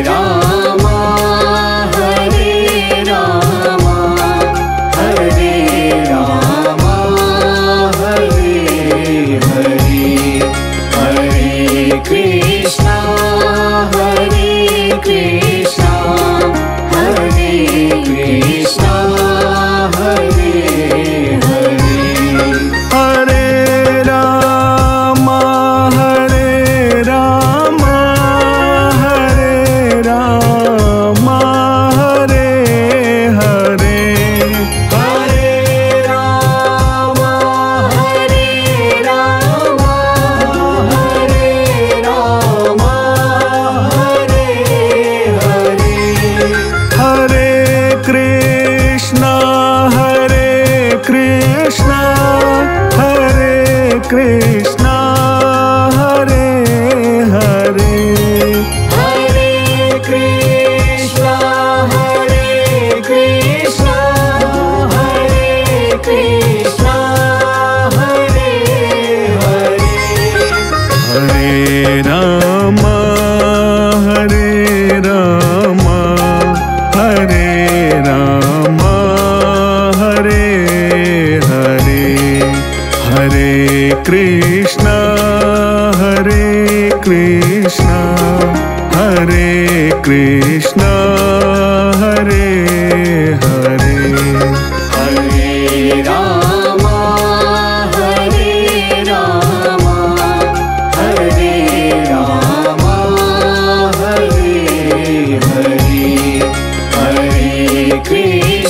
Hare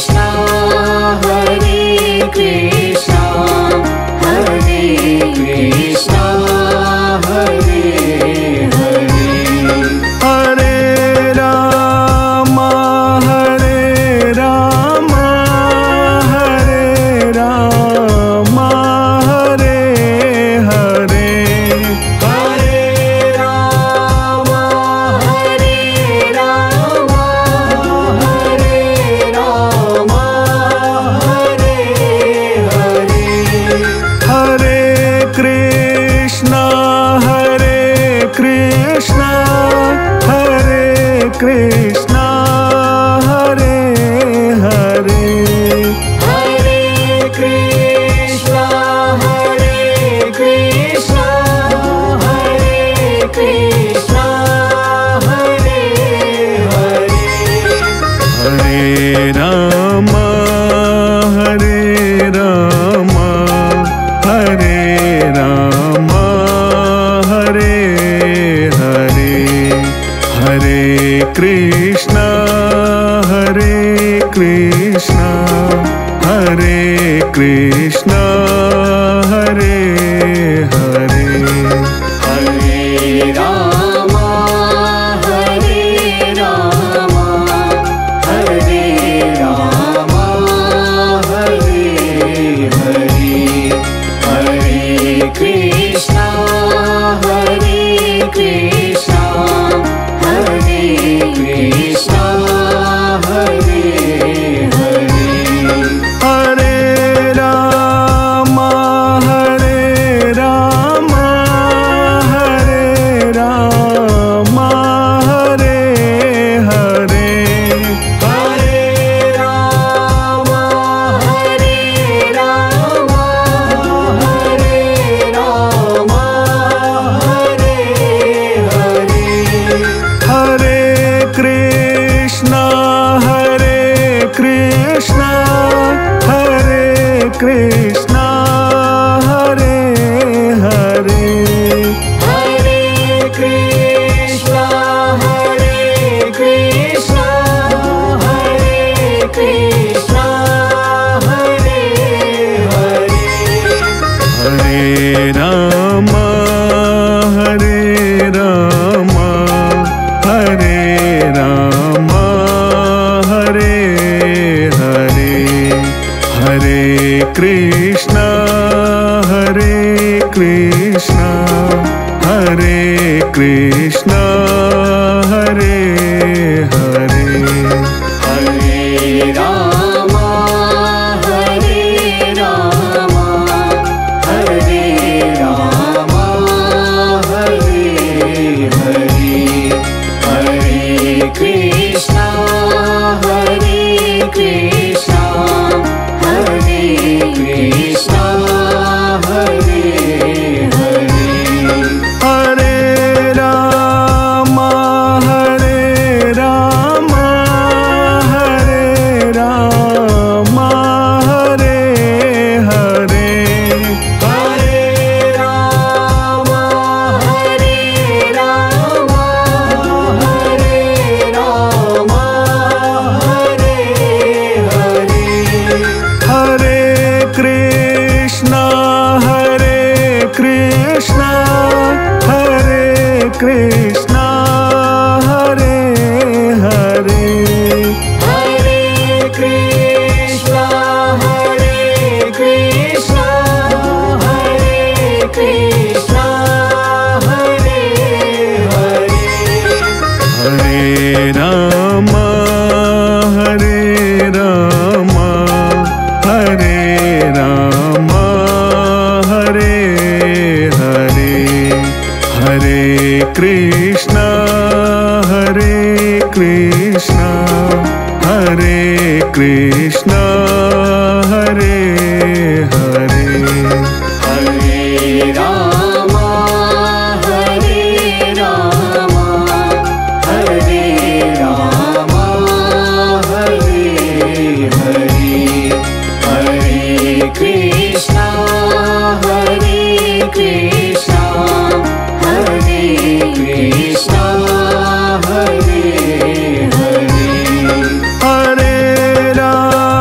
Krishna, Hare Krishna, Hare Krishna, Hare Hare, Hare Rama, Hare Rama, Hare Rama, Hare Hare, Hare Rama, Hare Rama, Hare Rama, Hare Hare, Hare Krishna, Hare Krishna, Hare Krishna, Hare Hare, Hare Krishna, Hare Krishna, Hare Krishna, Hare Hare, Hare Rama, Hare Rama, Hare Rama, Hare Hare, Hare Krishna, Hare Krishna, Hare Krishna, Hare Hare, Hare Rama, Hare Rama, Hare Rama, Hare Hare, Hare Krishna, Hare Krishna, Hare Krishna, Hare Hare, Hare Rama, Hare Rama, Hare Rama, Hare Hare, Hare Rama, Hare Rama, Hare Rama, Hare Hare, Hare Krishna, Hare Krishna, Hare Krishna, Hare Hare, Hare Krishna, Hare Krishna, Hare Krishna, Hare Hare, Hare Rama, Hare Rama, Hare Rama, Hare Hare, Hare Krishna, Hare Krishna, Hare Krishna, Hare Hare, Hare Rama, Hare Rama, Hare Rama, Hare Hare, Hare Krishna, Hare Krishna, Hare Krishna, Hare Hare, Hare Rama, Hare Rama, Hare Rama, Hare Hare, Hare Rama, Hare Rama, Hare Rama, Hare Hare, Hare Krishna, Hare Krishna, Hare Krishna, Hare Hare, Hare Krishna, Hare Krishna, Hare Krishna, Hare Hare, Hare Rama, Hare Rama, Hare Rama, Hare Hare, Hare Krishna, Hare Krishna, Hare Krishna, Hare Hare, Hare Rama, Hare Rama, Hare Rama, Hare Hare, Hare Krishna, Hare Krishna, Hare Krishna, Hare Hare, Hare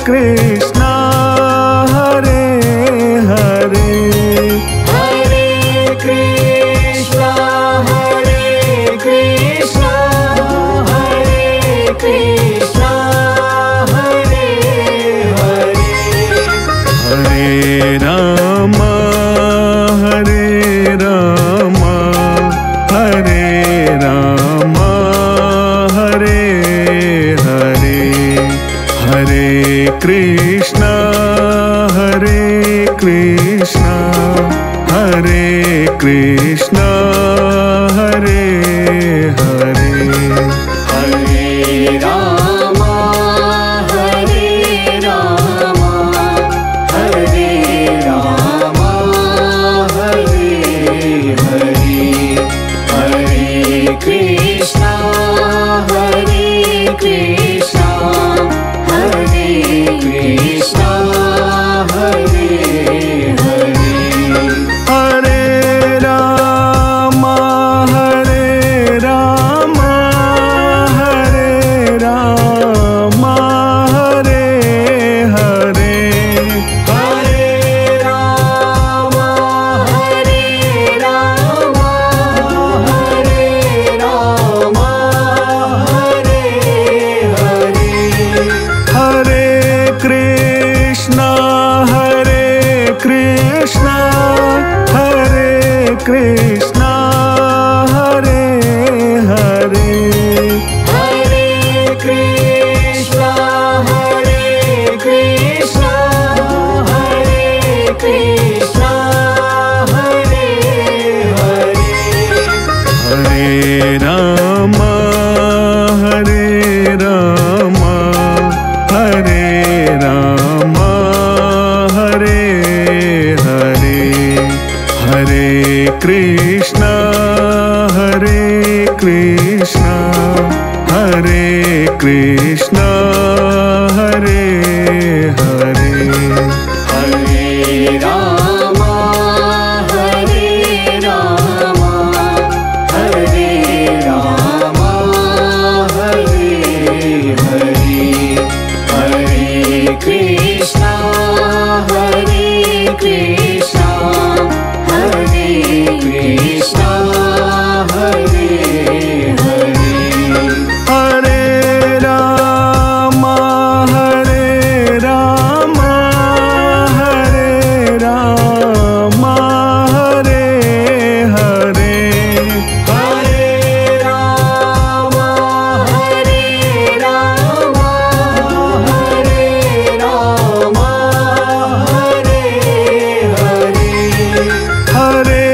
Krishna Hare Hare Hare Krishna Hare Krishna Hare Hare Hare Ram Hare Ram Hare Ram Hare Hare Hare Krishna Hare Krishna Hare Krishna Hare Hare Hare Ram Hare Ram Hare Ram Hare Hare Hare Krishna Hare Krishna Hare Krishna Hare Hare Hare Ram Hare Ram Hare Ram Hare Hare Hare Ram Hare Ram Hare Ram Hare Hare Hare Krishna Hare Krishna Hare Krishna Hare Hare Hare Krishna Hare Krishna Hare Krishna Hare Hare Hare Ram Hare Ram Hare Ram Hare Hare Hare Krishna Hare Krishna Hare Krishna Hare Hare Hare Ram Hare Ram Hare Ram Hare Hare Hare Krishna Hare Krishna Hare Krishna Hare Hare Hare Ram Hare Ram Hare Ram Hare Hare Hare Ram Hare Ram Hare Ram Hare Hare Hare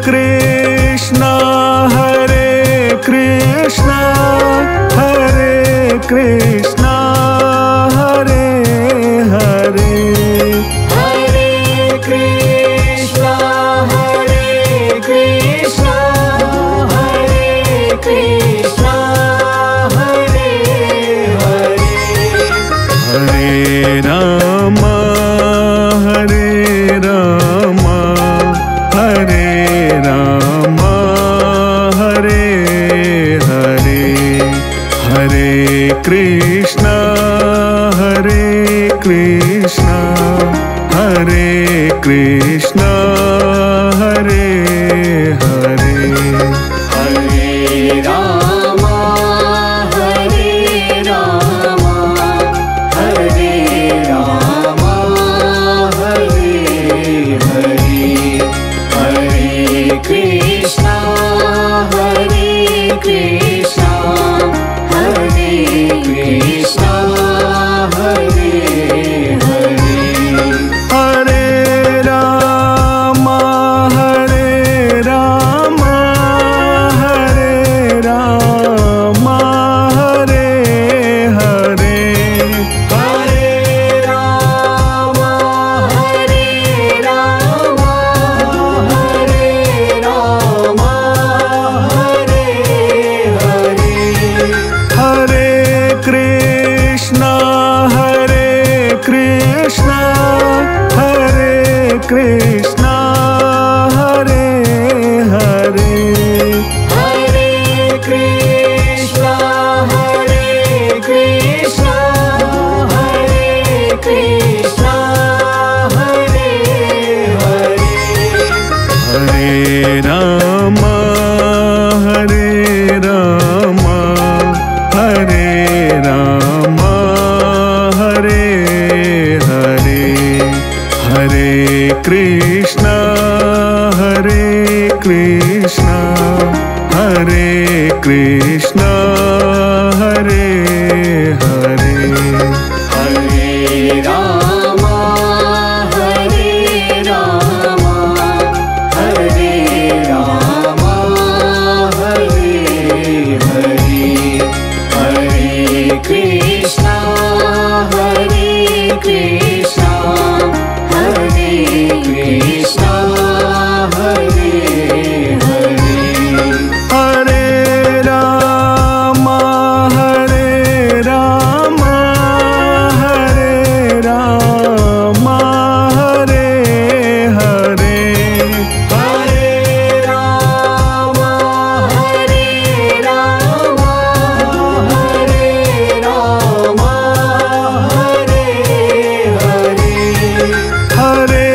Krishna Hare Krishna Hare Krishna Hare Hare Hare Krishna Hare Krishna Hare Krishna Hare Hare Hare Ram Hare Ram Hare Ram Hare Hare Hare Krishna Hare Krishna Hare Krishna Hare Hare Hare Ram Hare Ram Hare Ram Hare Hare Hare Krishna Hare Krishna Hare Krishna Hare Hare Hare Ram Hare Ram Hare Ram Hare Hare Hare Ram Hare Ram Hare Ram Hare Hare Hare Krishna Hare Krishna Hare Krishna Hare Hare Hare Krishna Hare Krishna Hare Krishna Hare Hare Hare Ram Hare Ram Hare Ram Hare Hare Hare Krishna Hare Krishna Hare Krishna Hare Hare Hare Ram Hare Ram Hare Ram Hare Hare Hare Krishna Hare Krishna Hare Krishna Hare Hare Hare Ram Hare Ram Hare Ram Hare Hare Hare Ram Hare Ram Hare Ram Hare Hare Hare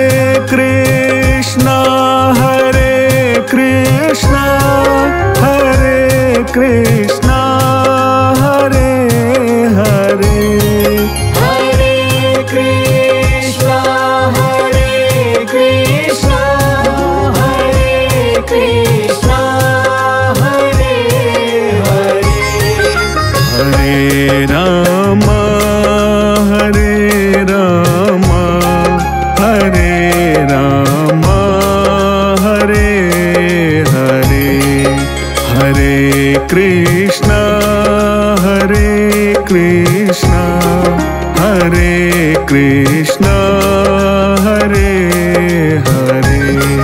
Krishna Hare Krishna Hare Krishna Hare Hare Hare Krishna Hare Krishna Hare Krishna Hare Hare Hare Ram Hare Ram Hare Ram Hare Hare Hare Krishna Hare Krishna Hare Krishna Hare Hare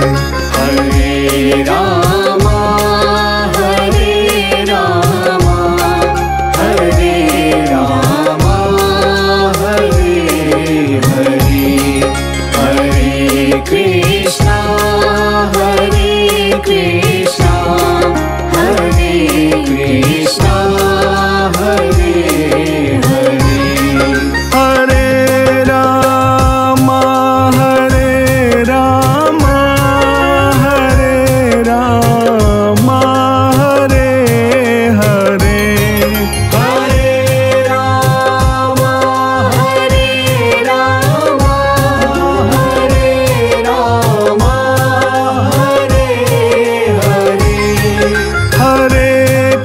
Hare Ram Hare Ram Hare Ram Hare Hare Hare Krishna Hare Krishna Hare Krishna Hare Hare Hare Ram Hare Ram Hare Ram Hare Hare Hare Ram Hare Ram Hare Ram Hare Hare Hare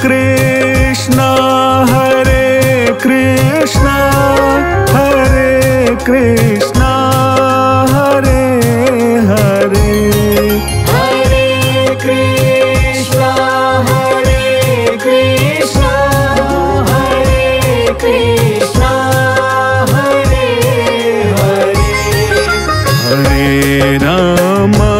Krishna Hare Krishna Hare Krishna Hare Hare Hare Krishna Hare Krishna Hare Krishna Hare Hare Hare Ram Hare Ram Hare Ram Hare Hare Hare Krishna Hare Krishna Hare Krishna Hare Hare Hare Ram Hare Ram Hare Ram Hare Ram Hare Hare Hare Krishna Hare Krishna Hare Krishna Hare Hare Hare Ram Hare Ram Hare Ram Hare Ram Hare Krishna Hare Krishna Hare Hare Hare Krishna Hare Krishna Hare Krishna Hare Hare Hare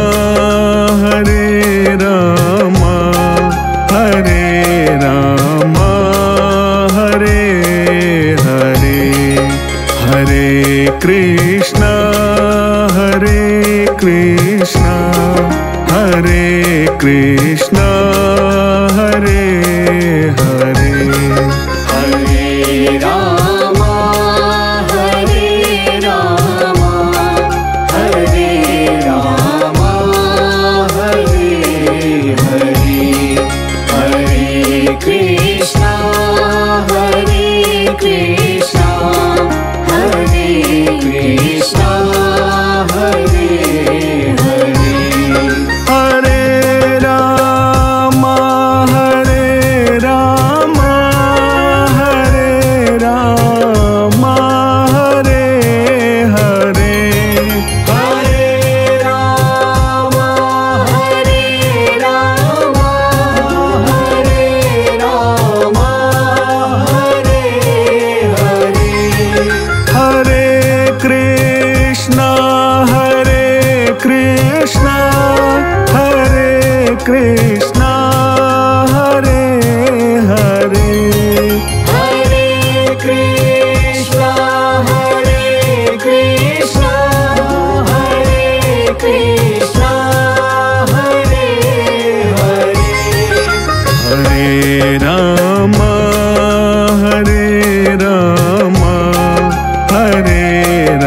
Krishna Hare Hare Hare Krishna Hare Krishna Hare Krishna Hare Hare Hare Ram Hare Ram Hare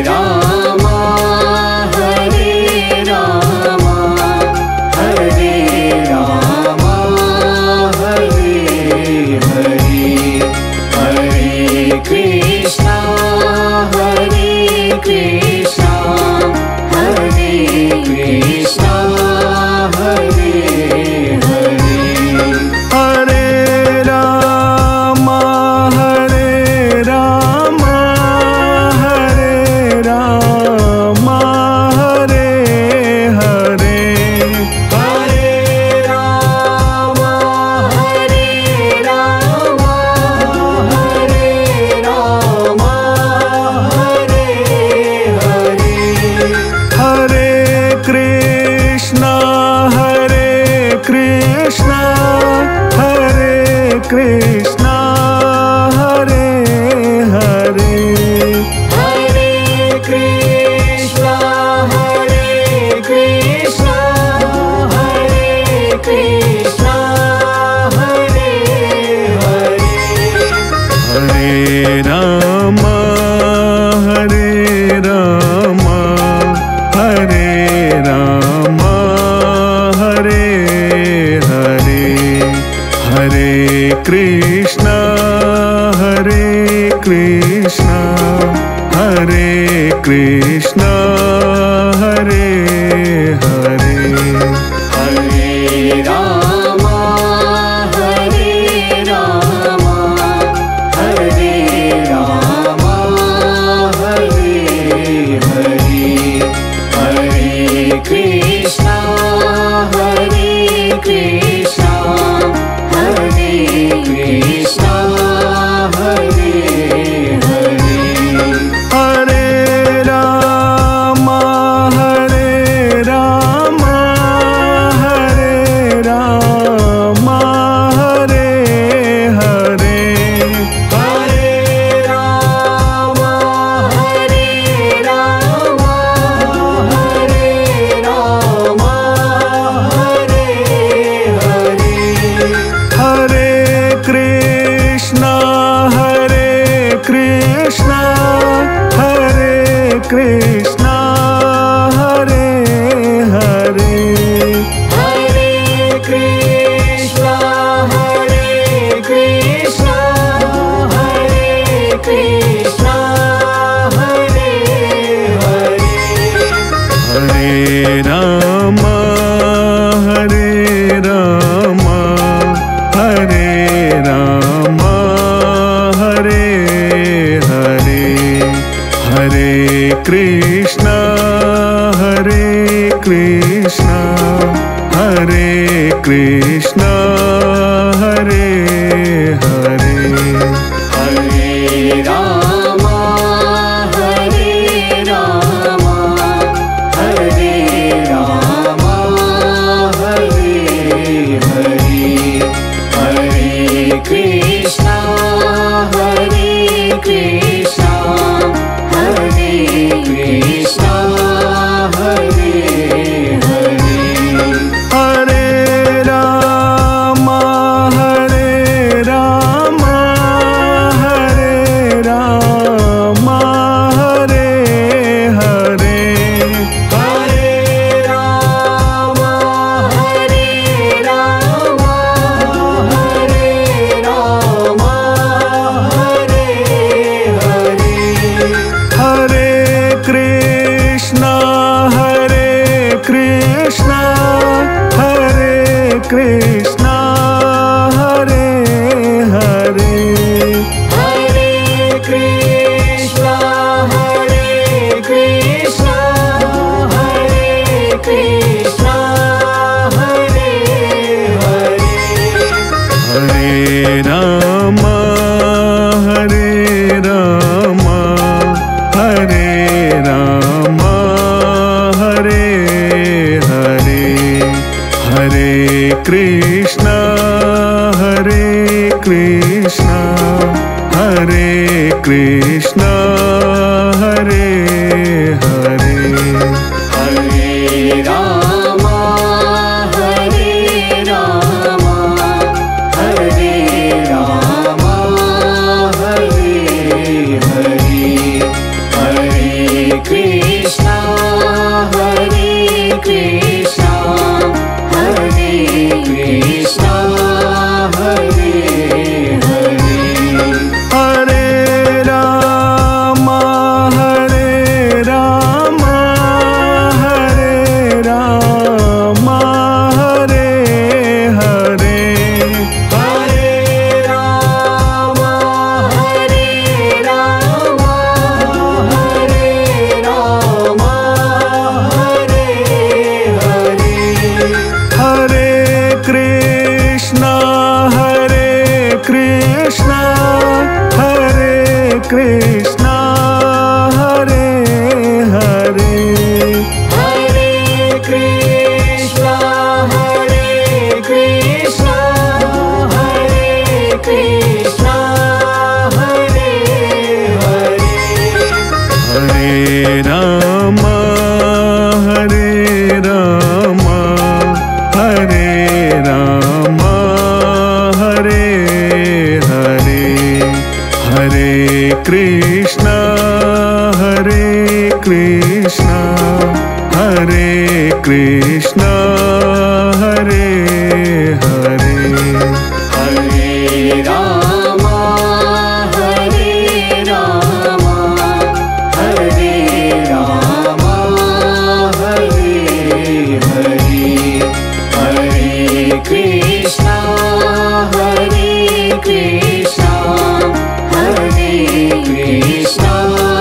Hare Krishna Hare Hare Hare Krishna Hare Krishna Hare Hare Hare Ram Hare Ram Hare Ram Hare Hare Hare Krishna Hare Krishna Hare Krishna Hare Hare Hare Ram Hare Ram Hare Ram Hare Hare Hare Krishna Hare Krishna Hare Krishna Hare Hare Hare Ram Hare Ram Hare Ram Hare Hare Hare Ram Hare Ram Hare Ram Hare Hare Hare Krishna Hare Krishna Hare Krishna Hare Hare Hare Krishna Hare Krishna Hare Krishna Hare Hare Hare Ram Hare Ram Hare Ram Hare Hare Hare Krishna Hare Krishna Hare Krishna Hare Hare Hare Ram Hare Ram Hare Ram Hare Hare Hare Krishna Hare Krishna Hare Krishna Hare Hare Hare Ram Hare Ram Hare Ram Hare Hare Hare Ram Hare Ram Hare Ram Hare Hare Hare Krishna Hare Krishna Hare Krishna Hare Hare Hare Krishna Hare Krishna Hare Krishna Hare Hare Hare Ram Hare Ram Hare Ram Hare Hare Hare Krishna Hare Krishna Hare Krishna Hare Hare Hare Ram Hare Ram Hare Ram Hare Hare Hare Krishna Hare Krishna Hare Krishna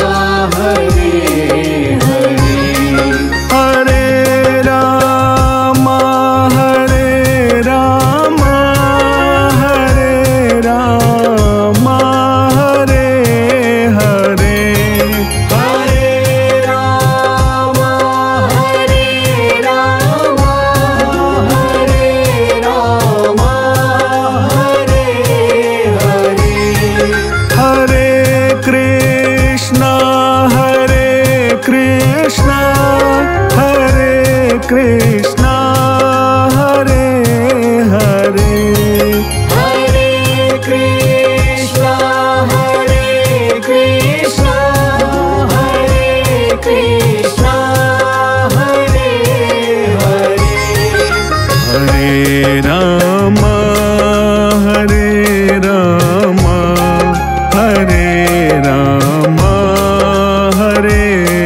Hare Hare Hare Ram Hare Ram Hare Ram Hare Hare Hare Ram Hare Ram Hare Ram Hare Hare Hare Krishna Hare Krishna Hare Krishna Hare Hare Hare Krishna Hare Krishna Hare Krishna Hare Hare Hare Ram Hare Ram Hare Ram Hare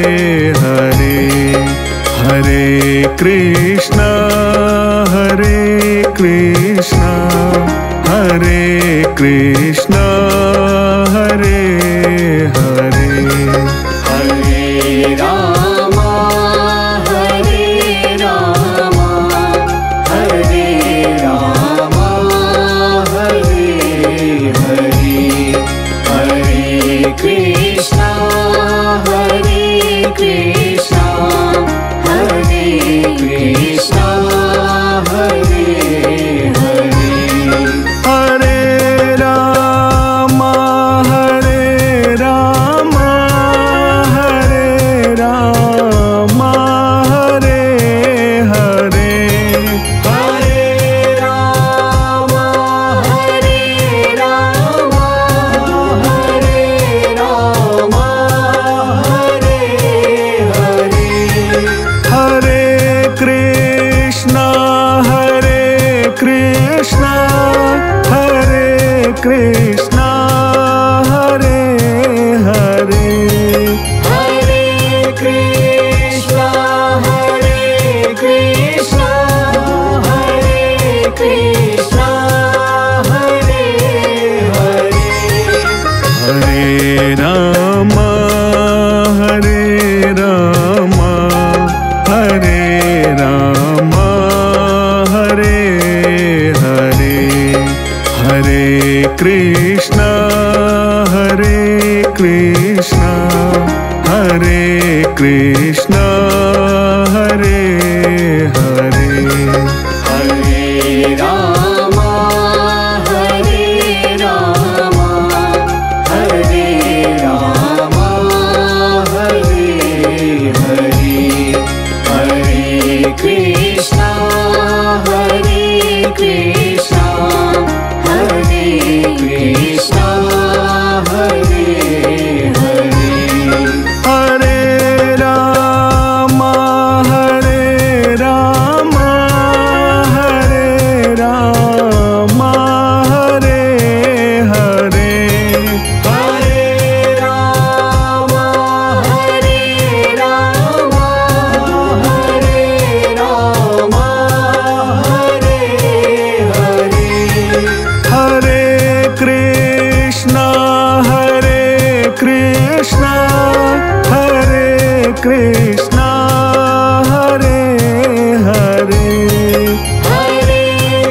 Hare Hare Krishna Hare Krishna Hare Krishna Hare Hare Hare Ram Hare Ram Hare Ram Hare Hare Hare Krishna Hare Krishna Hare Krishna Hare Hare Hare Ram Hare Ram Hare Ram Hare Hare Hare Ram Hare Ram Hare Ram Hare Hare Hare Krishna Hare Krishna Hare Krishna Hare Hare Hare Krishna Hare Krishna Hare Krishna Hare Hare Hare Ram Hare Ram Hare Ram Hare Hare Hare Krishna Hare Krishna Hare Krishna Hare Hare Hare Ram Hare Ram Hare Ram Hare Hare Hare Krishna Hare Krishna Hare Krishna Hare Hare Hare Ram Hare Ram Hare Ram Hare Hare Hare Ram Hare Ram Hare Ram Hare Hare Hare Krishna Hare Krishna Hare Krishna Hare Hare Hare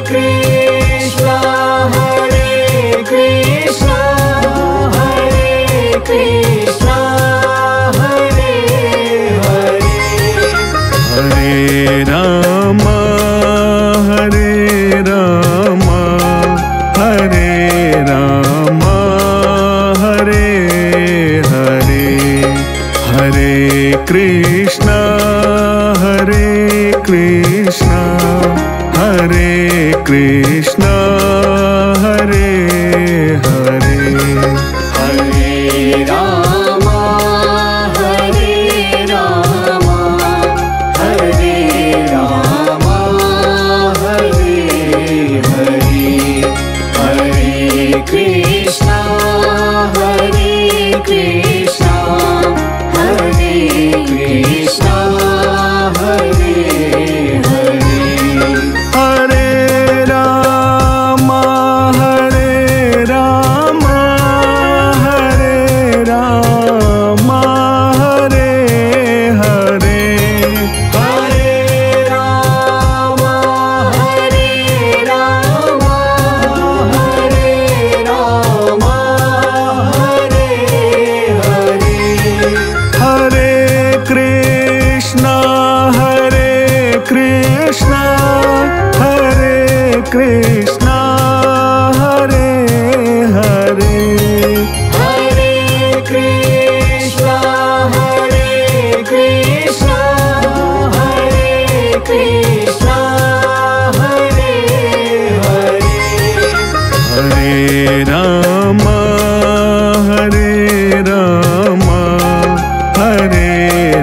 Krishna Hare Krishna Hare Krishna Hare Hare Hare Ram Hare Ram Hare Ram Hare Hare Hare Krishna Hare Krishna Hare Krishna Hare Hare Hare Ram Hare Ram Hare Ram Hare Hare Hare Krishna Hare Krishna Hare Krishna Hare Hare Hare Ram Hare Ram Hare Ram Hare Hare Hare Ram Hare Ram Hare Ram Hare Hare Hare Krishna Hare Krishna Hare Krishna Hare Hare Hare Krishna Hare Krishna Hare Krishna Hare Hare Hare Ram Hare Ram Hare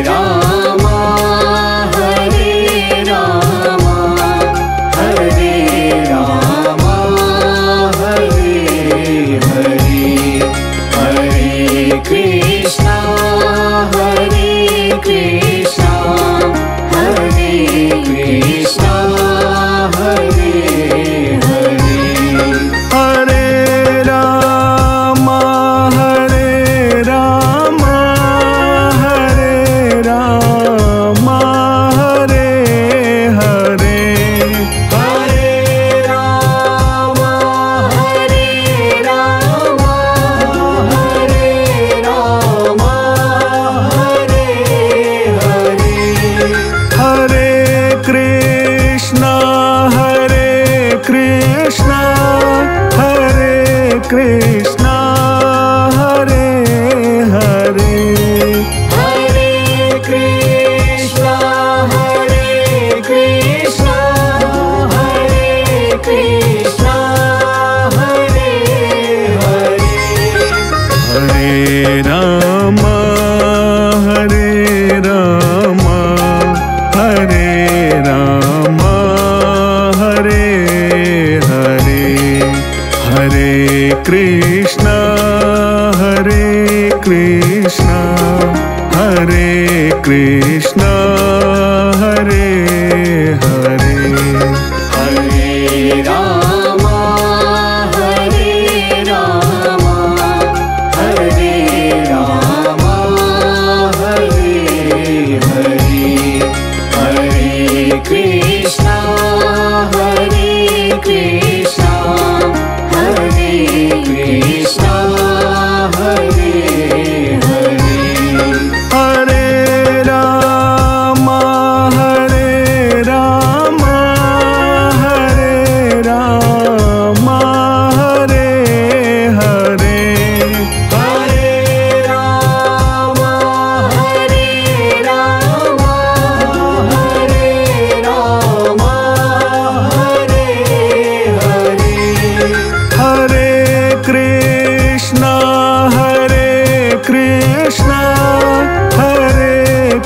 Hare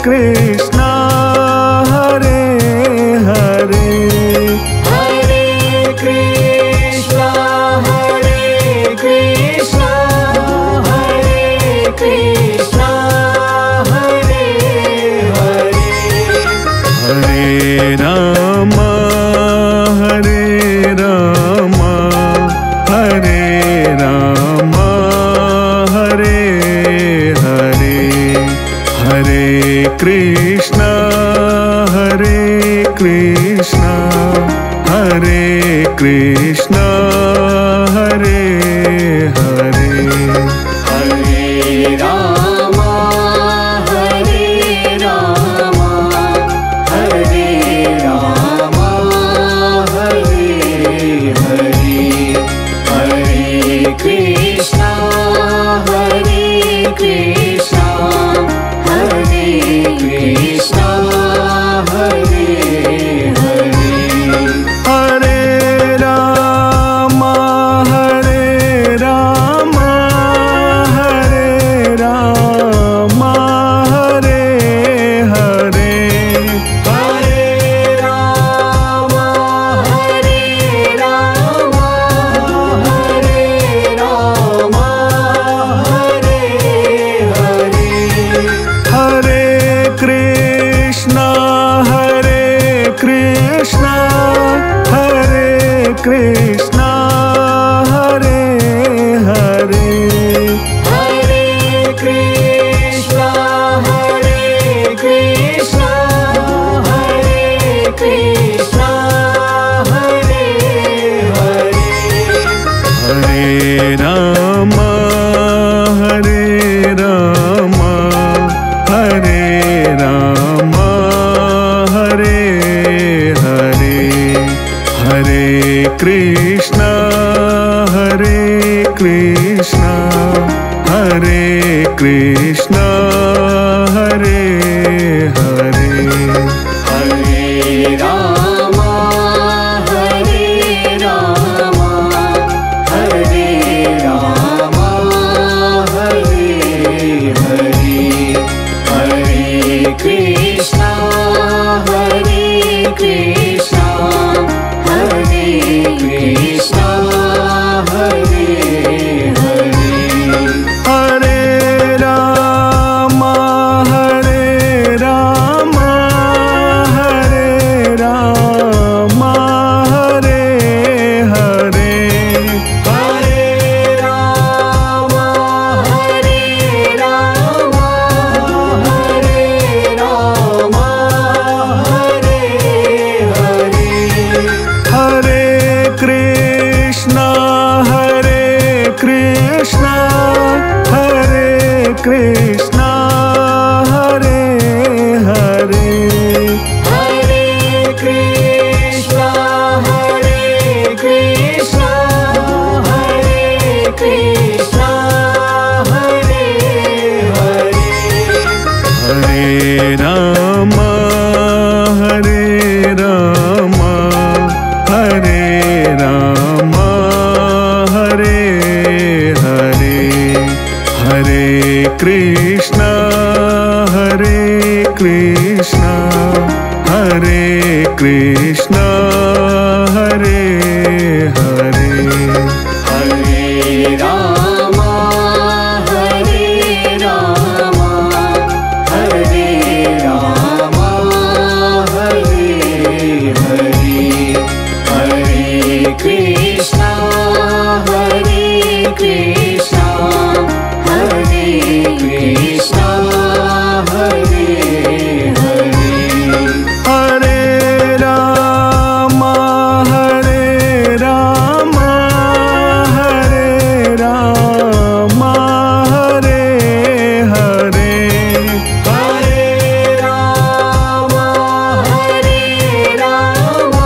Krishna Hare Hare Hare Krishna Hare Krishna Hare Hare Hare Ram Hare Ram Hare Ram Hare Hare Hare Krishna Hare Krishna Hare Krishna Hare Hare Hare Ram Hare Ram Hare Ram Hare Hare Hare Krishna Hare Krishna Hare Krishna Hare Hare Hare Ram Hare Ram Hare Ram Hare Hare Hare Ram Hare Ram Hare Ram Hare Hare Hare Krishna Hare Krishna Hare Krishna Hare Hare Hare Krishna Hare Krishna Hare Krishna Hare Hare Hare Ram Hare Ram Hare Ram Hare Hare Hare Krishna Hare Krishna Hare Krishna Hare Hare Hare Ram Hare Ram Hare Ram Hare Hare Hare Krishna Hare Krishna Hare Krishna Hare Hare Hare Ram Hare Ram Hare Ram Hare Hare Hare Ram Hare Ram Hare Ram Hare Hare Hare Krishna Hare Krishna Hare Krishna Hare Hare Hare Krishna Hare Krishna Hare Krishna Hare Hare Hare Ram Hare Ram Hare Ram Hare Hare Hare Krishna Hare Krishna Hare Krishna Hare Hare Hare Ram Hare Ram Hare Ram Hare Hare Hare Krishna Hare Krishna Hare Krishna Hare Hare Hare Ram Hare Ram Hare Ram Hare Hare Hare Ram Hare Ram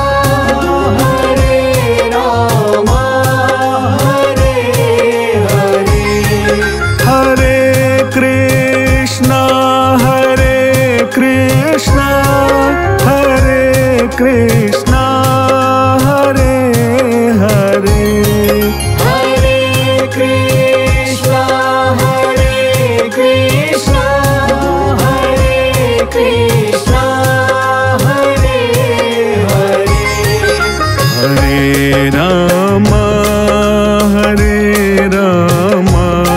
Hare Ram Hare Hare Hare Krishna Hare Krishna Hare Krishna Hare Hare Hare Krishna Hare Krishna Hare Krishna Hare Hare Hare Ram Hare Ram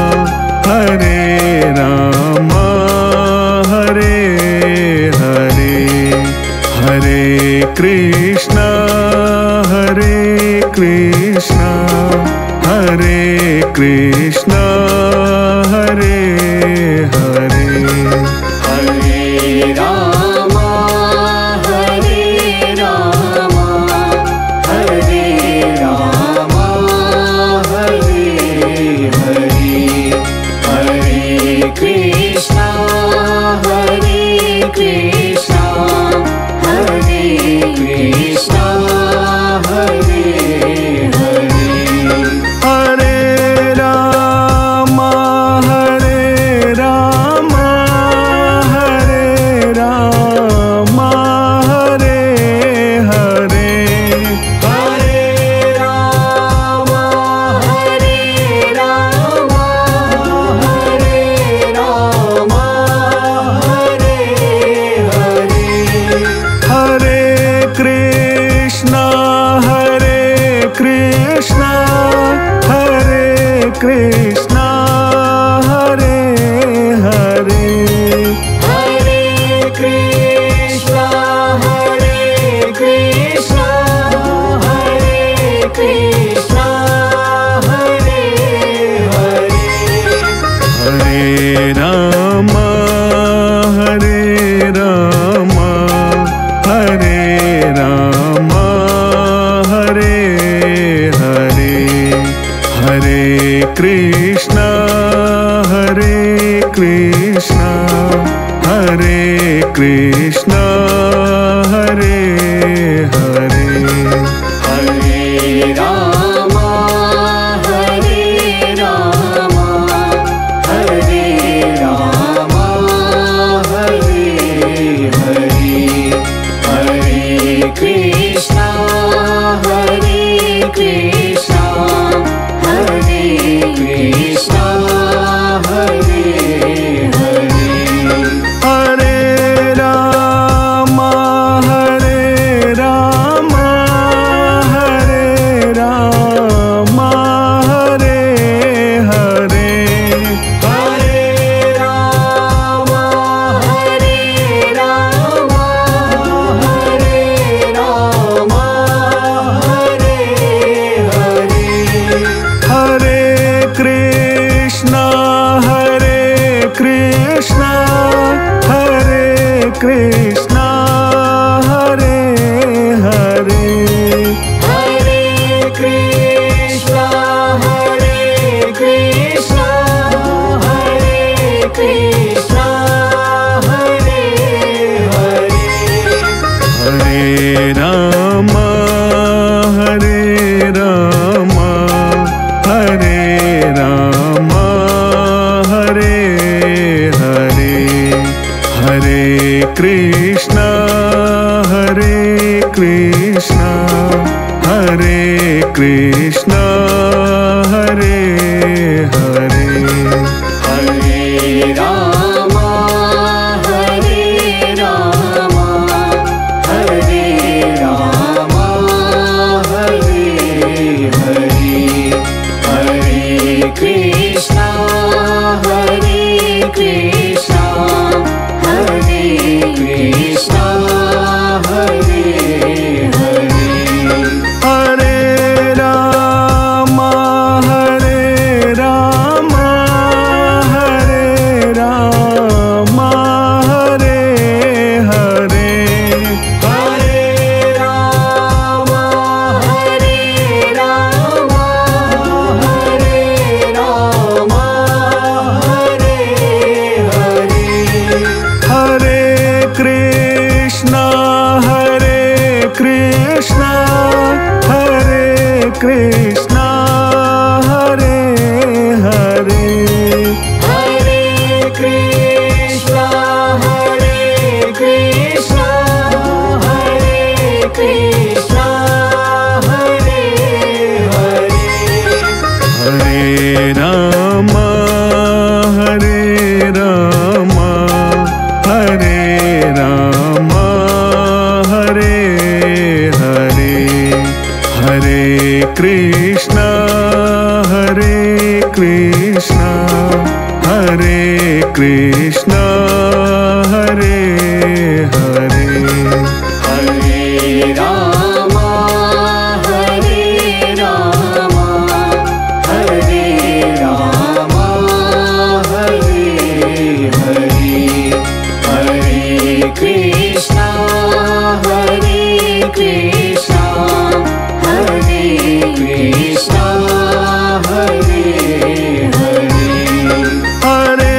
Hare Ram Hare Hare Hare Krishna Hare Krishna Hare Krishna Hare Hare Hare Ram Hare Ram Hare Ram Hare Hare Hare Krishna Hare Krishna Hare Krishna Hare Hare Hare Ram Hare Ram Hare Ram Hare Hare Hare Ram Hare Ram Hare Ram Hare Hare Hare Krishna Hare Krishna Hare Krishna Hare Hare Hare Krishna Hare Krishna Hare Krishna Hare Hare Hare Ram Hare Ram Hare Ram Hare Hare Hare Krishna Hare Krishna Hare Krishna Hare Hare Hare Ram Hare Ram Hare Ram Hare Hare Hare Krishna Hare Krishna Hare Krishna Hare Hare Hare Ram Hare Ram Hare Ram Hare Hare Hare Ram Hare Ram Hare Ram Hare Hare Hare Krishna Hare Krishna Hare Krishna Hare Hare Hare Krishna Hare Krishna Hare Krishna Hare Hare Hare Ram Hare Ram Hare Ram Hare Hare Hare Krishna Hare Krishna Hare Krishna Hare Hare Hare Ram Hare Ram Hare Ram Hare Ram Hare Krishna Hare Krishna Hare Krishna Hare Hare Hare Ram Hare Ram Hare Ram Hare Hare Hare Krishna Hare Krishna Hare Krishna Hare Hare Hare Ram Hare Ram Hare Ram Hare Hare Hare Ram Hare Ram Hare Ram Hare Hare Hare Krishna Hare Krishna Hare Krishna Hare Hare Hare Krishna Hare Krishna Hare Krishna Hare Hare Hare Ram Hare Ram Hare Krishna Hare Krishna Hare Krishna Hare Hare Hare Rama Hare Rama Hare Rama Hare Hare Hare Krishna Hare Krishna Hare Krishna Hare Hare Hare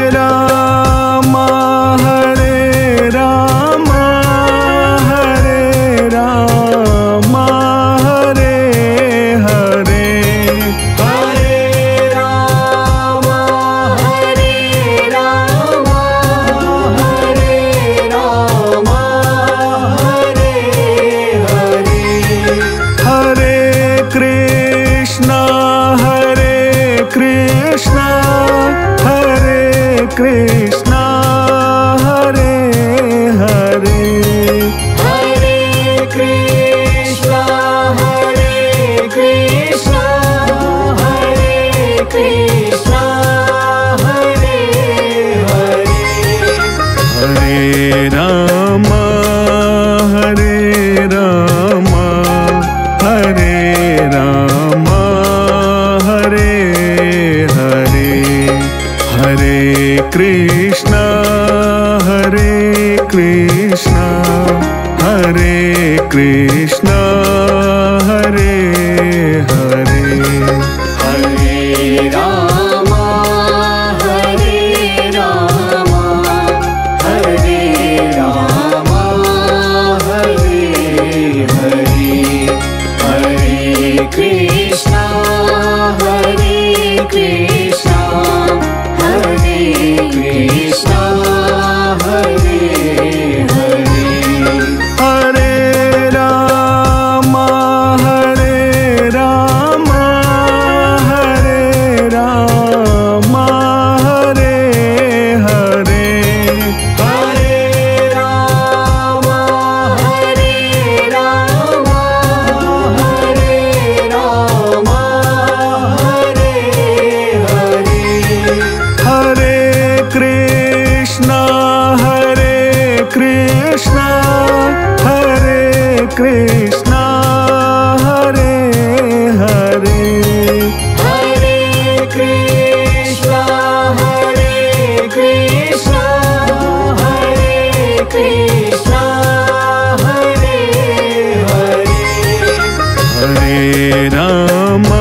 Rama Hare Rama Hare Rama Hare Hare Hare Rama Hare Rama Hare Rama Hare Hare Hare Krishna Hare Krishna Hare Krishna Hare Hare Hare Krishna Hare Krishna Hare Krishna Hare Hare Hare Rama Hare Rama Hare Rama Hare Hare Hare Krishna Hare Krishna Hare Krishna Hare Hare Hare Rama Hare Rama Hare Rama Hare Hare Hare Krishna Hare Krishna Hare Krishna Hare Hare Hare Rama Hare Rama Hare Rama Hare Hare Hare Rama Hare Rama Hare Rama Hare Hare Hare Krishna Hare Krishna Hare Krishna Hare Hare Hare Krishna Hare Krishna Hare Krishna Hare Hare Hare Rama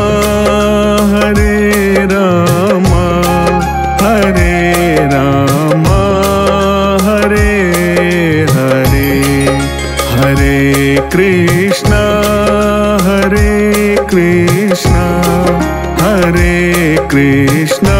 Hare Rama Hare Rama Hare Hare Hare Krishna Hare Krishna Hare Krishna Hare Hare Hare Rama Hare Rama Hare Rama Hare Krishna Hare Krishna Hare Hare Hare Krishna Hare Krishna Hare Krishna Hare Hare Hare Krishna Hare Krishna Hare Krishna Hare Hare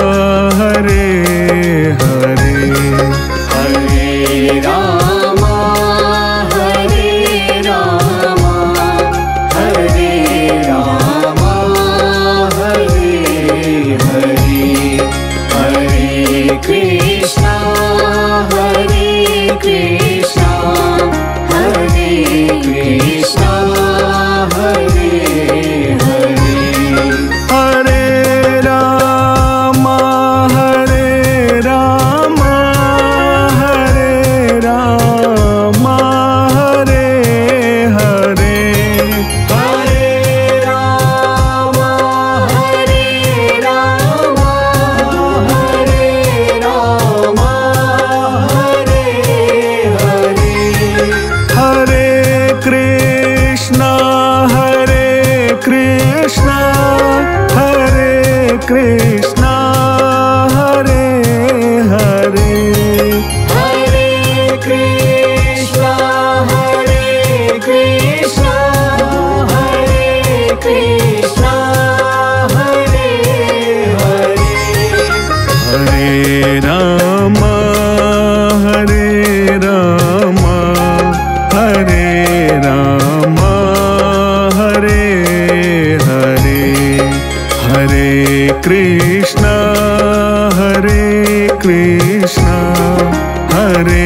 Krishna Hare Hare Hare Krishna Hare Krishna Hare Krishna Hare Hare Hare Rama Hare Rama Hare Rama Hare Hare Hare Krishna Hare Krishna Hare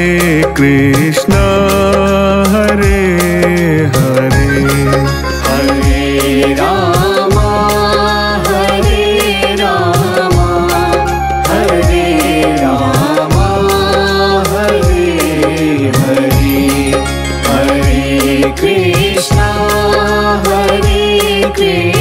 Krishna Hare Hare Hare Krishna